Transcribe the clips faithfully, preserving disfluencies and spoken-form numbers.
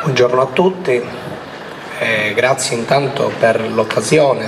Buongiorno a tutti, eh, grazie intanto per l'occasione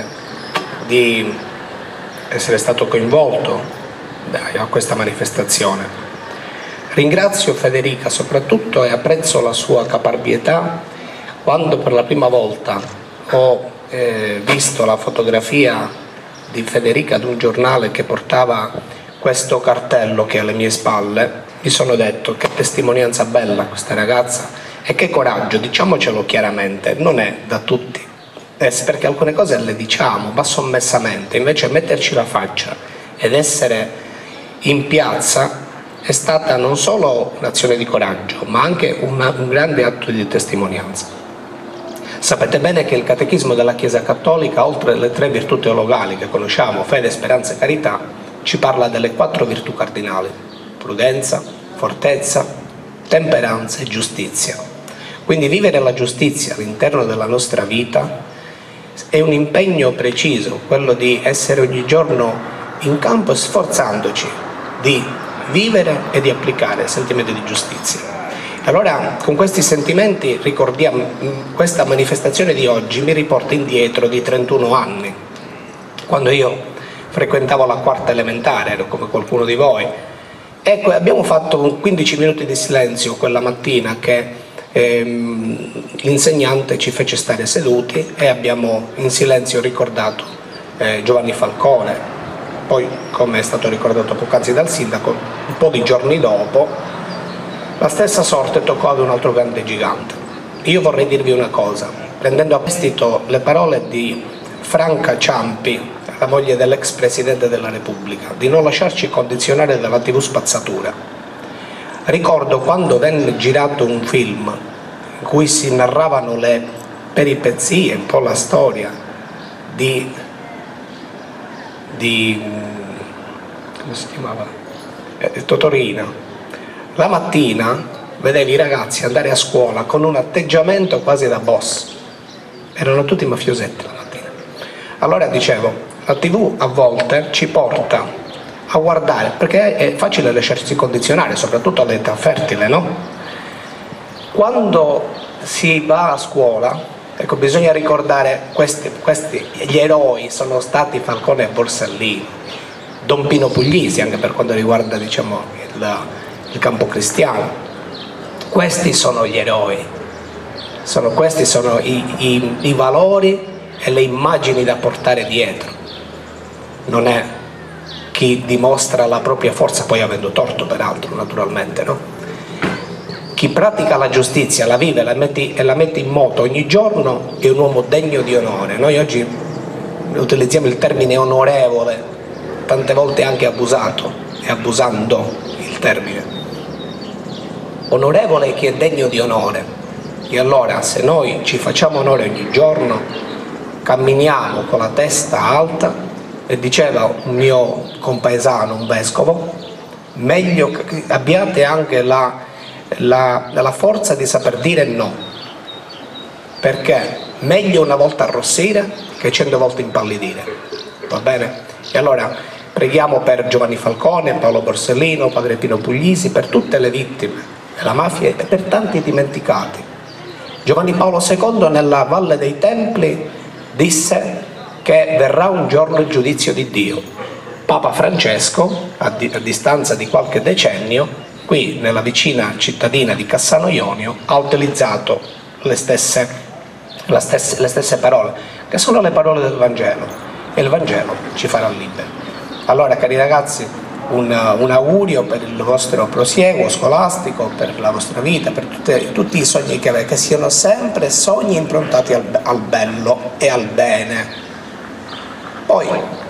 di essere stato coinvolto a questa manifestazione. Ringrazio Federica soprattutto e apprezzo la sua caparbietà. Quando per la prima volta ho eh, visto la fotografia di Federica ad un giornale che portava questo cartello che è alle mie spalle, mi sono detto: che testimonianza bella questa ragazza e che coraggio, diciamocelo chiaramente, non è da tutti, eh, perché alcune cose le diciamo ma sommessamente, invece metterci la faccia ed essere in piazza è stata non solo un'azione di coraggio ma anche una, un grande atto di testimonianza. Sapete bene che il Catechismo della Chiesa Cattolica, oltre alle tre virtù teologali che conosciamo, fede, speranza e carità, ci parla delle quattro virtù cardinali: prudenza, fortezza, temperanza e giustizia. Quindi vivere la giustizia all'interno della nostra vita è un impegno preciso, quello di essere ogni giorno in campo sforzandoci di vivere e di applicare il sentimento di giustizia. Allora, con questi sentimenti ricordiamo, questa manifestazione di oggi mi riporta indietro di trentuno anni, quando io frequentavo la quarta elementare, ero come qualcuno di voi. Ecco, abbiamo fatto quindici minuti di silenzio quella mattina che ehm, l'insegnante ci fece stare seduti e abbiamo in silenzio ricordato eh, Giovanni Falcone. Poi, come è stato ricordato poc'anzi dal sindaco, un po' di giorni dopo la stessa sorte toccò ad un altro grande gigante. Io vorrei dirvi una cosa, prendendo a prestito le parole di Franca Ciampi, la moglie dell'ex Presidente della Repubblica, di non lasciarci condizionare dalla tivù spazzatura. Ricordo quando venne girato un film in cui si narravano le peripezie, un po' la storia di, di come si chiamava? Eh, Totorina. La mattina vedevi i ragazzi andare a scuola con un atteggiamento quasi da boss, erano tutti mafiosetti la mattina. Allora dicevo, la tivù a volte ci porta a guardare, perché è facile lasciarsi condizionare, soprattutto all'età fertile, no? Quando si va a scuola, ecco, bisogna ricordare questi, questi, gli eroi sono stati Falcone e Borsellino, Don Pino Puglisi, anche per quanto riguarda, diciamo, il, il campo cristiano. Questi sono gli eroi, sono, questi sono i, i, i valori e le immagini da portare dietro. Non è chi dimostra la propria forza, poi avendo torto peraltro naturalmente, no? Chi pratica la giustizia, la vive la metti, e la mette in moto ogni giorno è un uomo degno di onore. Noi oggi utilizziamo il termine onorevole, tante volte anche abusato e abusando il termine. Onorevole è chi è degno di onore. E allora se noi ci facciamo onore ogni giorno, camminiamo con la testa alta, e diceva un mio compaesano, un vescovo, meglio che abbiate anche la, la, la forza di saper dire no, perché meglio una volta arrossire che cento volte impallidire, va bene? E allora preghiamo per Giovanni Falcone, Paolo Borsellino, Padre Pino Puglisi, per tutte le vittime della mafia e per tanti dimenticati. Giovanni Paolo secondo nella Valle dei Templi disse che verrà un giorno il giudizio di Dio. Papa Francesco, a, di, a distanza di qualche decennio, qui nella vicina cittadina di Cassano Ionio, ha utilizzato le stesse, le stesse, le stesse parole, che sono le parole del Vangelo, e il Vangelo ci farà liberi. Allora, cari ragazzi, un, un augurio per il vostro prosieguo scolastico, per la vostra vita, per tutte, tutti i sogni che avete, che siano sempre sogni improntati al, al bello e al bene. Poi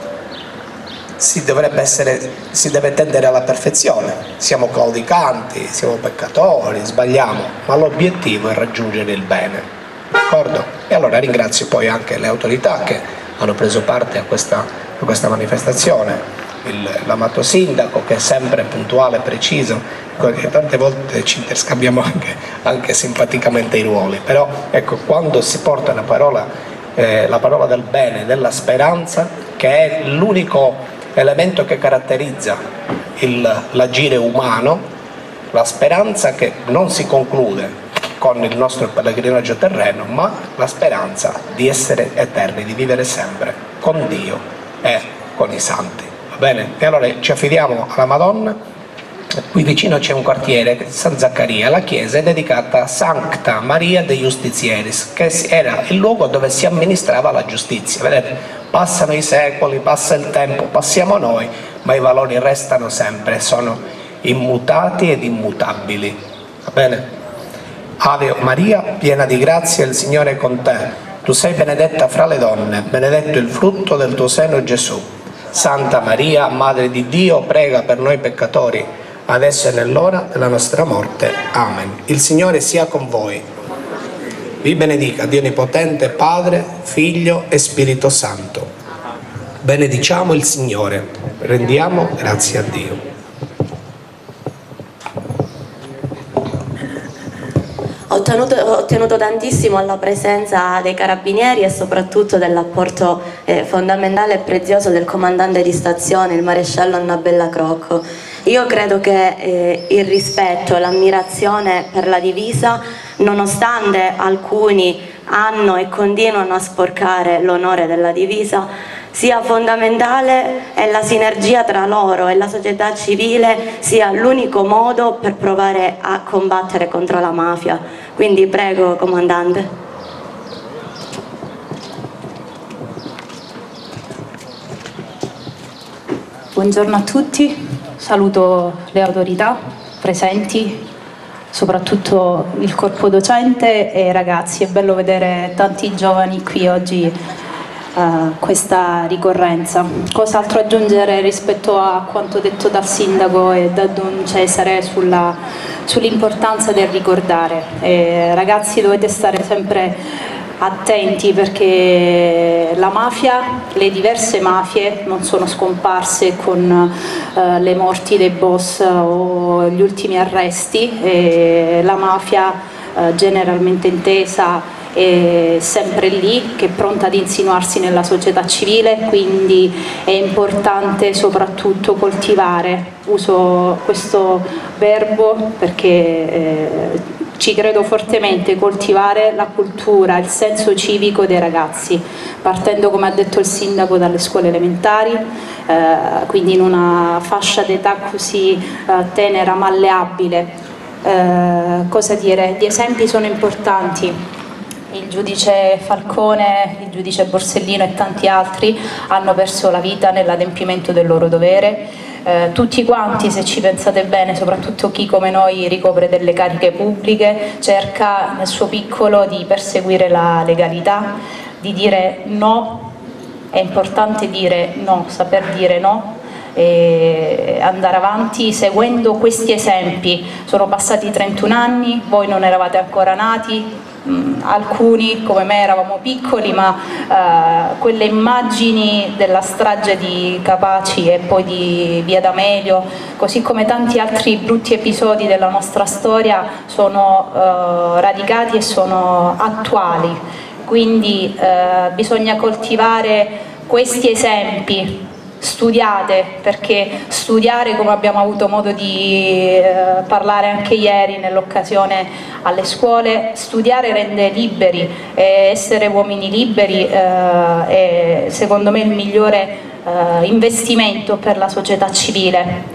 si dovrebbe essere, si deve tendere alla perfezione, siamo claudicanti, siamo peccatori, sbagliamo, ma l'obiettivo è raggiungere il bene, d'accordo? E allora ringrazio poi anche le autorità che hanno preso parte a questa, a questa manifestazione, l'amato sindaco che è sempre puntuale e preciso, che tante volte ci interscambiamo anche, anche simpaticamente i ruoli, però ecco, quando si porta la parola Eh, la parola del bene, della speranza, che è l'unico elemento che caratterizza l'agire umano, la speranza che non si conclude con il nostro pellegrinaggio terreno, ma la speranza di essere eterni, di vivere sempre con Dio e con i santi. Va bene? E allora ci affidiamo alla Madonna. Qui vicino c'è un quartiere, San Zaccaria, la chiesa è dedicata a Sancta Maria de Justitieris, che era il luogo dove si amministrava la giustizia. Vedete, passano i secoli, passa il tempo, passiamo noi, ma i valori restano sempre, sono immutati ed immutabili. Va bene? Ave Maria, piena di grazia, il Signore è con te. Tu sei benedetta fra le donne, benedetto il frutto del tuo seno Gesù. Santa Maria, Madre di Dio, prega per noi peccatori, adesso è nell'ora della nostra morte. Amen. Il Signore sia con voi. Vi benedica Dio Onnipotente, Padre, Figlio e Spirito Santo. Benediciamo il Signore. Rendiamo grazie a Dio. Ho ottenuto, ho ottenuto tantissimo alla presenza dei carabinieri e soprattutto dell'apporto eh, fondamentale e prezioso del comandante di stazione, il maresciallo Annabella Crocco. Io credo che eh, il rispetto e l'ammirazione per la divisa, nonostante alcuni hanno e continuano a sporcare l'onore della divisa, sia fondamentale e la sinergia tra loro e la società civile sia l'unico modo per provare a combattere contro la mafia. Quindi prego, comandante. Buongiorno a tutti, saluto le autorità presenti, soprattutto il corpo docente e i ragazzi. È bello vedere tanti giovani qui oggi a questa ricorrenza. Cos'altro aggiungere rispetto a quanto detto dal sindaco e da Don Cesare sulla, sull'importanza del ricordare. E, ragazzi, dovete stare sempre attenti perché la mafia, le diverse mafie non sono scomparse con eh, le morti dei boss o gli ultimi arresti. E la mafia eh, generalmente intesa è sempre lì, che è pronta ad insinuarsi nella società civile, quindi è importante soprattutto coltivare, uso questo verbo perché eh, ci credo fortemente, coltivare la cultura, il senso civico dei ragazzi, partendo, come ha detto il sindaco, dalle scuole elementari, eh, quindi in una fascia d'età così eh, tenera, malleabile. Eh, cosa dire? Gli esempi sono importanti. Il giudice Falcone, il giudice Borsellino e tanti altri hanno perso la vita nell'adempimento del loro dovere. Eh, tutti quanti, se ci pensate bene, soprattutto chi come noi ricopre delle cariche pubbliche, cerca nel suo piccolo di perseguire la legalità, di dire no. È importante dire no, saper dire no e andare avanti seguendo questi esempi. Sono passati trentuno anni, voi non eravate ancora nati, mh, alcuni come me eravamo piccoli, ma uh, quelle immagini della strage di Capaci e poi di Via D'Amelio, così come tanti altri brutti episodi della nostra storia, sono uh, radicati e sono attuali. Quindi uh, bisogna coltivare questi esempi. Studiate, perché studiare, come abbiamo avuto modo di eh, parlare anche ieri nell'occasione alle scuole, studiare rende liberi, e essere uomini liberi eh, è secondo me il migliore eh, investimento per la società civile.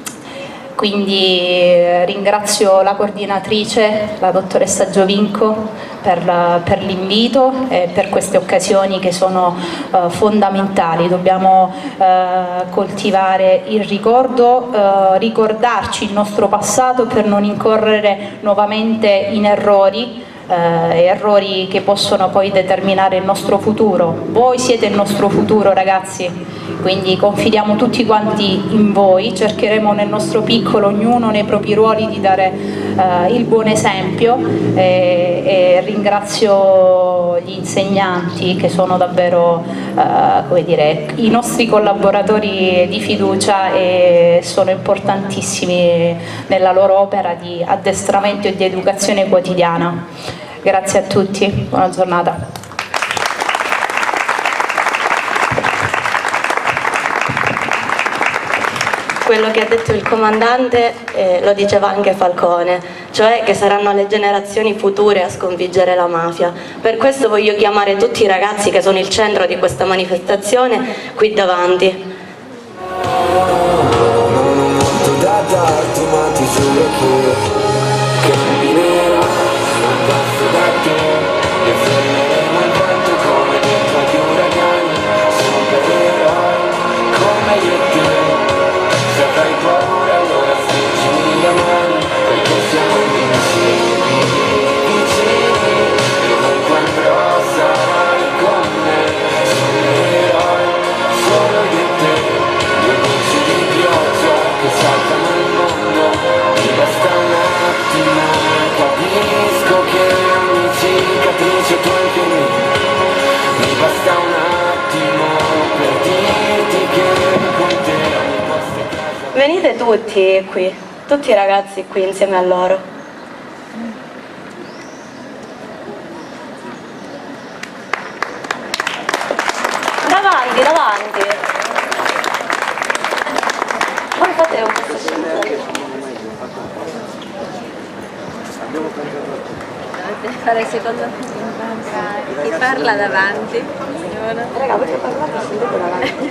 Quindi eh, ringrazio la coordinatrice, la dottoressa Giovinco, per, per l'invito e per queste occasioni che sono eh, fondamentali. Dobbiamo eh, coltivare il ricordo, eh, ricordarci il nostro passato per non incorrere nuovamente in errori, eh, errori che possono poi determinare il nostro futuro. Voi siete il nostro futuro, ragazzi. Quindi confidiamo tutti quanti in voi, cercheremo nel nostro piccolo, ognuno nei propri ruoli, di dare eh, il buon esempio e, e ringrazio gli insegnanti che sono davvero eh, come dire, i nostri collaboratori di fiducia e sono importantissimi nella loro opera di addestramento e di educazione quotidiana. Grazie a tutti, buona giornata. Quello che ha detto il comandante eh, lo diceva anche Falcone, cioè che saranno le generazioni future a sconfiggere la mafia. Per questo voglio chiamare tutti i ragazzi che sono il centro di questa manifestazione qui davanti. Non ho molto da darti, ma ti giuro che camminerò un passo da te e fermeremo il vento come dentro agli uragani. Supereroi come io e te. Se avrai paura allora stringimi le mani, perché siamo invincibili, vicini, e ovunque andrò sarai con me. Supereroi solo io e te. Che saltano il mondo, mi basta un attimo, capisco che ogni cicatrice tu anche me, mi basta un attimo per dirti che con te ogni posto è casa. Venite tutti qui, tutti i ragazzi qui insieme a loro. Davanti, davanti. Voi fate un po' dovete fare secondo chi parla davanti. Raga, voi che parlate scendete davanti.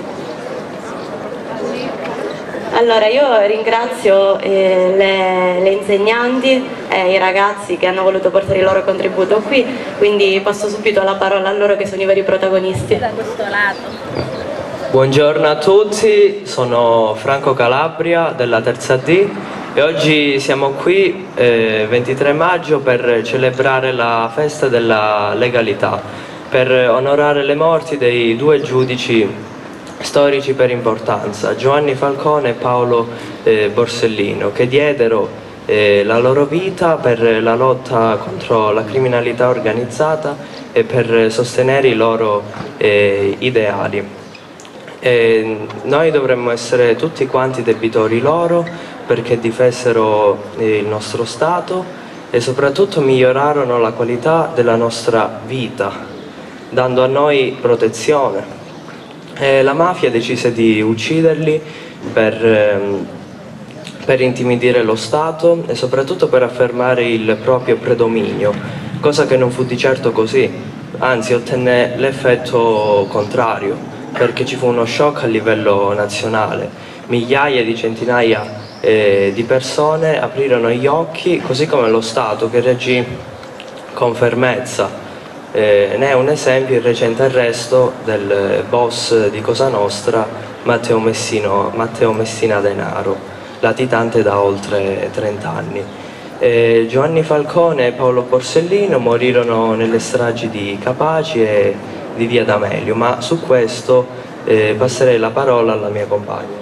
Allora io ringrazio eh, le, le insegnanti e i ragazzi che hanno voluto portare il loro contributo qui, quindi passo subito la parola a loro che sono i veri protagonisti. Da questo lato. Buongiorno a tutti, sono Franco Calabria della terza D e oggi siamo qui eh, ventitré maggio per celebrare la festa della legalità, per onorare le morti dei due giudici storici per importanza, Giovanni Falcone e Paolo eh, Borsellino, che diedero eh, la loro vita per la lotta contro la criminalità organizzata e per sostenere i loro eh, ideali. E noi dovremmo essere tutti quanti debitori loro perché difesero il nostro Stato e soprattutto migliorarono la qualità della nostra vita, dando a noi protezione. E la mafia decise di ucciderli per, per intimidire lo Stato e soprattutto per affermare il proprio predominio, cosa che non fu di certo così, anzi ottenne l'effetto contrario, perché ci fu uno shock a livello nazionale. Migliaia di centinaia eh, di persone aprirono gli occhi, così come lo Stato che reagì con fermezza. Eh, ne è un esempio il recente arresto del boss di Cosa Nostra, Matteo, Messino, Matteo Messina Denaro, latitante da oltre trenta anni. Eh, Giovanni Falcone e Paolo Borsellino morirono nelle stragi di Capaci e di Via D'Amelio, ma su questo eh, passerei la parola alla mia compagna.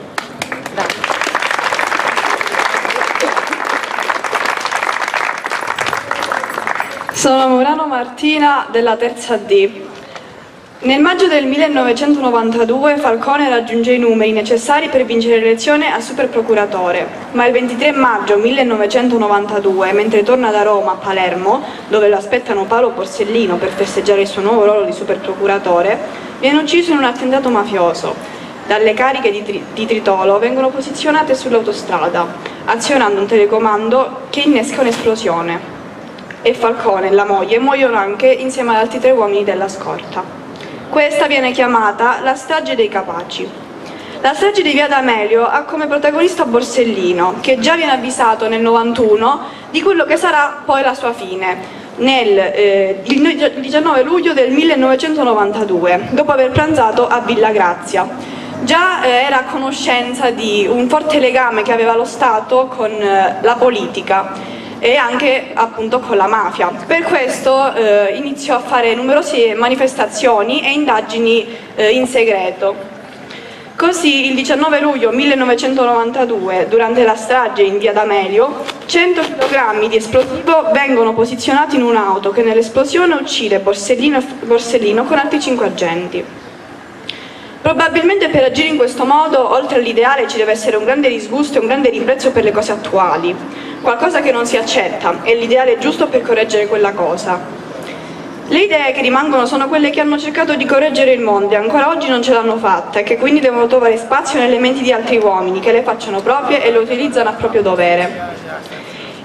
Sono Morano Martina della terza D. Nel maggio del millenovecentonovantadue Falcone raggiunge i numeri necessari per vincere l'elezione a superprocuratore, ma il ventitré maggio millenovecentonovantadue, mentre torna da Roma a Palermo, dove lo aspettano Paolo Borsellino per festeggiare il suo nuovo ruolo di superprocuratore, viene ucciso in un attentato mafioso. Dalle cariche di, tri di tritolo vengono posizionate sull'autostrada, azionando un telecomando che innesca un'esplosione. E Falcone e la moglie muoiono anche insieme ad altri tre uomini della scorta. Questa viene chiamata la strage dei Capaci. La strage di Via D'Amelio ha come protagonista Borsellino, che già viene avvisato nel novantuno di quello che sarà poi la sua fine, nel eh, il diciannove luglio del millenovecentonovantadue, dopo aver pranzato a Villa Grazia. Già eh, era a conoscenza di un forte legame che aveva lo Stato con eh, la politica e anche appunto con la mafia. Per questo eh, iniziò a fare numerose manifestazioni e indagini eh, in segreto. Così il diciannove luglio millenovecentonovantadue, durante la strage in Via D'Amelio, cento chilogrammi di esplosivo vengono posizionati in un'auto che nell'esplosione uccide Borsellino, Borsellino con altri cinque agenti. Probabilmente per agire in questo modo, oltre all'ideale, ci deve essere un grande disgusto e un grande ribrezzo per le cose attuali, qualcosa che non si accetta, è l'ideale giusto per correggere quella cosa. Le idee che rimangono sono quelle che hanno cercato di correggere il mondo e ancora oggi non ce l'hanno fatta e che quindi devono trovare spazio nelle menti di altri uomini che le facciano proprie e le utilizzano a proprio dovere.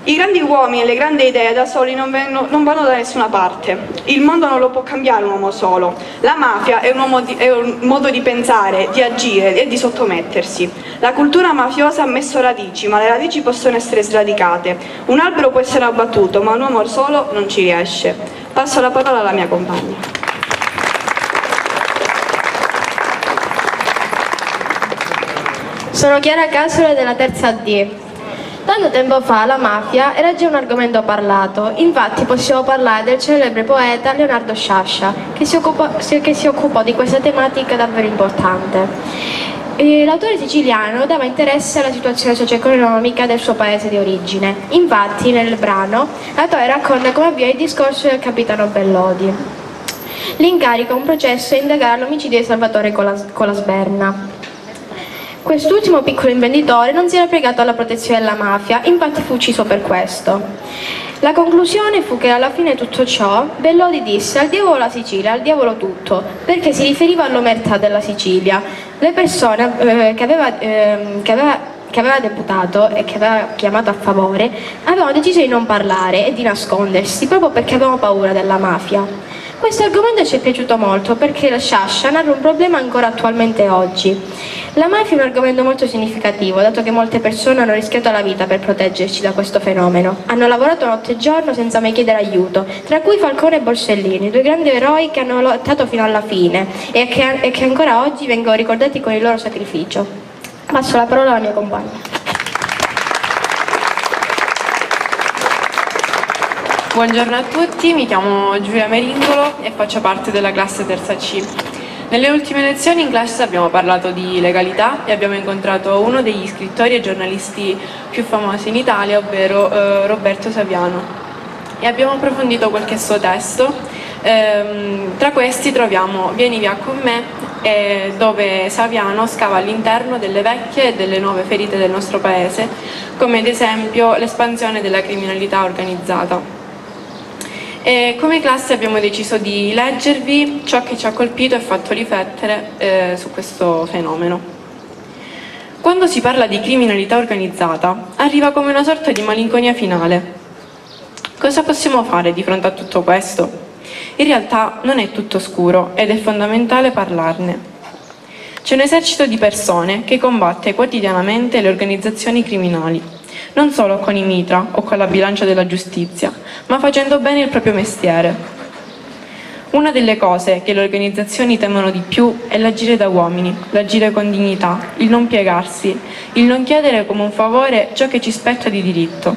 I grandi uomini e le grandi idee da soli non, vengono, non vanno da nessuna parte. Il mondo non lo può cambiare un uomo solo. La mafia è un, uomo di, è un modo di pensare, di agire e di sottomettersi. La cultura mafiosa ha messo radici, ma le radici possono essere sradicate. Un albero può essere abbattuto, ma un uomo solo non ci riesce. Passo la parola alla mia compagna. Sono Chiara Casole della terza D. Tanto tempo fa la mafia era già un argomento parlato, infatti possiamo parlare del celebre poeta Leonardo Sciascia, che si occupò, che si occupò di questa tematica davvero importante. L'autore siciliano dava interesse alla situazione socio-economica del suo paese di origine. Infatti nel brano l'autore racconta come avviò il discorso del capitano Bellodi. L'incarico a un processo è indagare l'omicidio di Salvatore Colasberna. Quest'ultimo piccolo imprenditore non si era piegato alla protezione della mafia, infatti fu ucciso per questo. La conclusione fu che alla fine di tutto ciò Bellodi disse al diavolo la Sicilia, al diavolo tutto, perché si riferiva all'omertà della Sicilia. Le persone eh, che, aveva, eh, che, aveva, che aveva deputato e che aveva chiamato a favore avevano deciso di non parlare e di nascondersi proprio perché avevano paura della mafia. Questo argomento ci è piaciuto molto perché la Sciascia narra un problema ancora attualmente oggi. La mafia è un argomento molto significativo, dato che molte persone hanno rischiato la vita per proteggerci da questo fenomeno. Hanno lavorato notte e giorno senza mai chiedere aiuto, tra cui Falcone e Borsellino, due grandi eroi che hanno lottato fino alla fine e che, e che ancora oggi vengono ricordati con il loro sacrificio. Passo la parola alla mia compagna. Buongiorno a tutti, mi chiamo Giulia Meringolo e faccio parte della classe terza C. Nelle ultime lezioni in classe abbiamo parlato di legalità e abbiamo incontrato uno degli scrittori e giornalisti più famosi in Italia, ovvero eh, Roberto Saviano, e abbiamo approfondito qualche suo testo. Ehm, tra questi troviamo Vieni via con me, eh, dove Saviano scava all'interno delle vecchie e delle nuove ferite del nostro paese, come ad esempio l'espansione della criminalità organizzata. E come classe abbiamo deciso di leggervi ciò che ci ha colpito e fatto riflettere eh, su questo fenomeno. Quando si parla di criminalità organizzata, arriva come una sorta di malinconia finale. Cosa possiamo fare di fronte a tutto questo? In realtà non è tutto scuro ed è fondamentale parlarne. C'è un esercito di persone che combatte quotidianamente le organizzazioni criminali, non solo con i mitra o con la bilancia della giustizia, ma facendo bene il proprio mestiere. Una delle cose che le organizzazioni temono di più è l'agire da uomini, l'agire con dignità, il non piegarsi, il non chiedere come un favore ciò che ci spetta di diritto.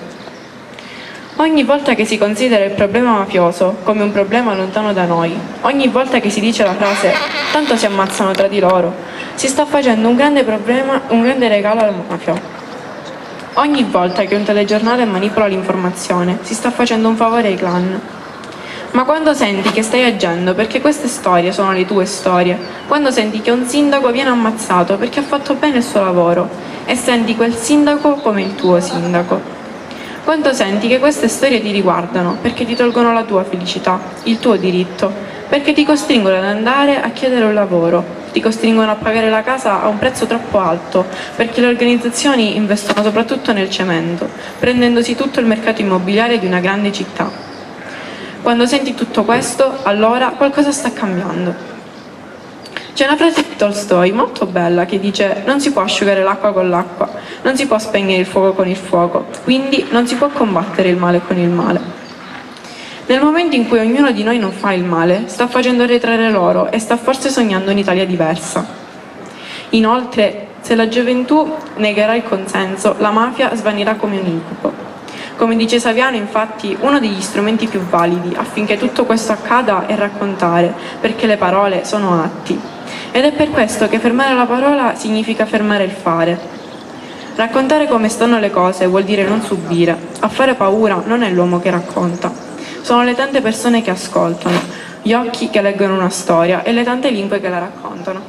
Ogni volta che si considera il problema mafioso come un problema lontano da noi, ogni volta che si dice la frase «tanto si ammazzano tra di loro», si sta facendo un grande problema, un grande regalo alla mafia. Ogni volta che un telegiornale manipola l'informazione, si sta facendo un favore ai clan. Ma quando senti che stai agendo perché queste storie sono le tue storie, quando senti che un sindaco viene ammazzato perché ha fatto bene il suo lavoro e senti quel sindaco come il tuo sindaco, quando senti che queste storie ti riguardano perché ti tolgono la tua felicità, il tuo diritto, perché ti costringono ad andare a chiedere un lavoro, ti costringono a pagare la casa a un prezzo troppo alto, perché le organizzazioni investono soprattutto nel cemento, prendendosi tutto il mercato immobiliare di una grande città. Quando senti tutto questo, allora qualcosa sta cambiando. C'è una frase di Tolstoi molto bella che dice: non si può asciugare l'acqua con l'acqua, non si può spegnere il fuoco con il fuoco, quindi non si può combattere il male con il male. Nel momento in cui ognuno di noi non fa il male, sta facendo arretrare loro e sta forse sognando un'Italia diversa. Inoltre, se la gioventù negherà il consenso, la mafia svanirà come un incubo. Come dice Saviano, infatti, uno degli strumenti più validi affinché tutto questo accada è raccontare, perché le parole sono atti. Ed è per questo che fermare la parola significa fermare il fare. Raccontare come stanno le cose vuol dire non subire. A fare paura non è l'uomo che racconta. Sono le tante persone che ascoltano, gli occhi che leggono una storia e le tante lingue che la raccontano.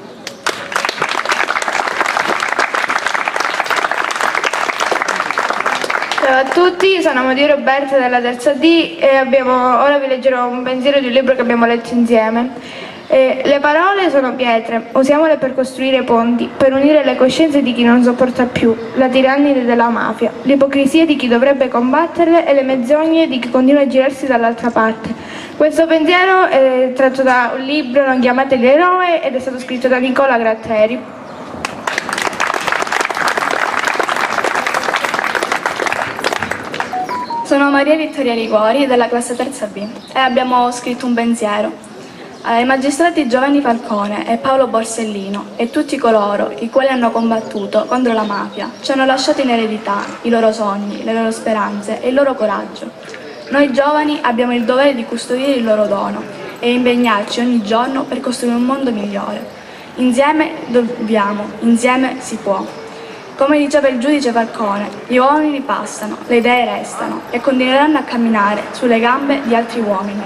Ciao a tutti, sono Maria Roberta della terza D e abbiamo, ora vi leggerò un pensiero di un libro che abbiamo letto insieme. Eh, le parole sono pietre, usiamole per costruire ponti, per unire le coscienze di chi non sopporta più la tirannide della mafia, l'ipocrisia di chi dovrebbe combatterle e le menzogne di chi continua a girarsi dall'altra parte. Questo pensiero è tratto da un libro, Non chiamateli eroe, ed è stato scritto da Nicola Gratteri. Sono Maria Vittoria Liguori della classe terza B e abbiamo scritto un pensiero ai magistrati Giovanni Falcone e Paolo Borsellino e tutti coloro i quali hanno combattuto contro la mafia, ci hanno lasciato in eredità i loro sogni, le loro speranze e il loro coraggio. Noi giovani abbiamo il dovere di custodire il loro dono e impegnarci ogni giorno per costruire un mondo migliore. Insieme dobbiamo, insieme si può. Come diceva il giudice Falcone, gli uomini passano, le idee restano e continueranno a camminare sulle gambe di altri uomini.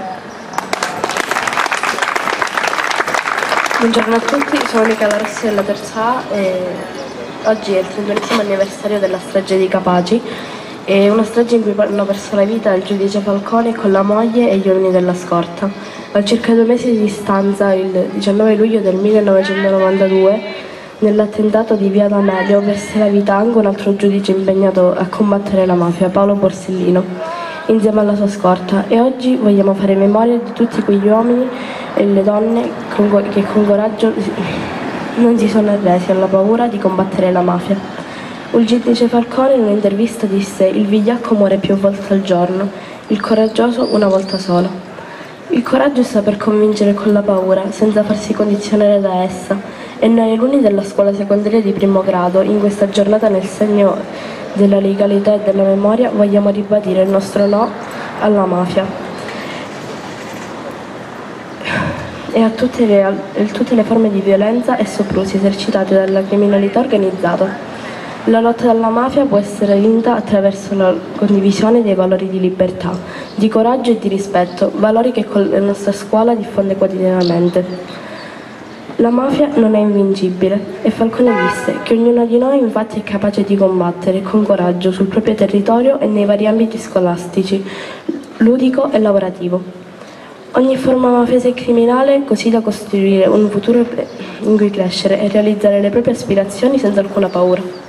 Buongiorno a tutti, sono Michela Rossi della terza A e oggi è il trentunesimo anniversario della strage di Capaci, è una strage in cui hanno perso la vita il giudice Falcone con la moglie e gli uomini della scorta. A circa due mesi di distanza, il diciannove luglio del millenovecentonovantadue, nell'attentato di Via D'Amelio perse la vita anche un altro giudice impegnato a combattere la mafia, Paolo Borsellino, insieme alla sua scorta, e oggi vogliamo fare memoria di tutti quegli uomini e le donne che con coraggio non si sono arresi alla paura di combattere la mafia. Il giudice Falcone in un'intervista disse: il vigliacco muore più volte al giorno, il coraggioso una volta sola. Il coraggio è saper convincere con la paura, senza farsi condizionare da essa, e noi alunni della scuola secondaria di primo grado, in questa giornata nel segno della legalità e della memoria, vogliamo ribadire il nostro no alla mafia e a tutte le, a tutte le forme di violenza e soprusi esercitate dalla criminalità organizzata. La lotta alla mafia può essere vinta attraverso la condivisione dei valori di libertà, di coraggio e di rispetto, valori che la nostra scuola diffonde quotidianamente. La mafia non è invincibile e Falcone disse che ognuno di noi infatti è capace di combattere con coraggio sul proprio territorio e nei vari ambiti scolastici, ludico e lavorativo. Ogni forma mafiosa e criminale così da costruire un futuro in cui crescere e realizzare le proprie aspirazioni senza alcuna paura.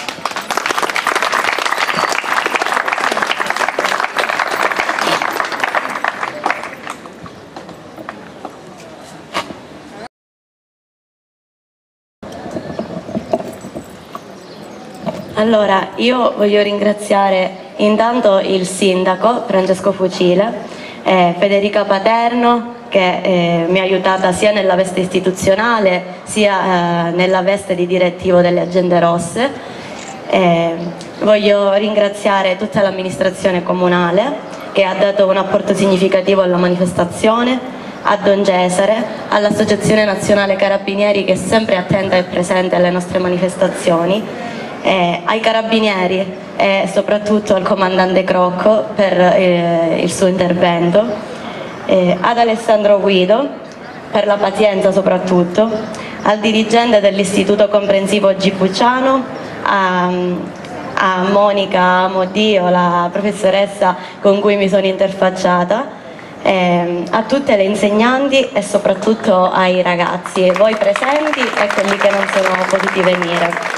Allora, io voglio ringraziare intanto il sindaco Francesco Fucile, eh, Federica Paterno, che eh, mi ha aiutata sia nella veste istituzionale sia eh, nella veste di direttivo delle Agende Rosse. Eh, voglio ringraziare tutta l'amministrazione comunale che ha dato un apporto significativo alla manifestazione, a Don Cesare, all'Associazione Nazionale Carabinieri che è sempre attenta e presente alle nostre manifestazioni, Eh, ai carabinieri e soprattutto al comandante Crocco per eh, il suo intervento, eh, ad Alessandro Guido per la pazienza soprattutto, al dirigente dell'Istituto Comprensivo Gipucciano, a, a Monica Amodio, la professoressa con cui mi sono interfacciata, eh, a tutte le insegnanti e soprattutto ai ragazzi, voi presenti e quelli che non sono potuti venire.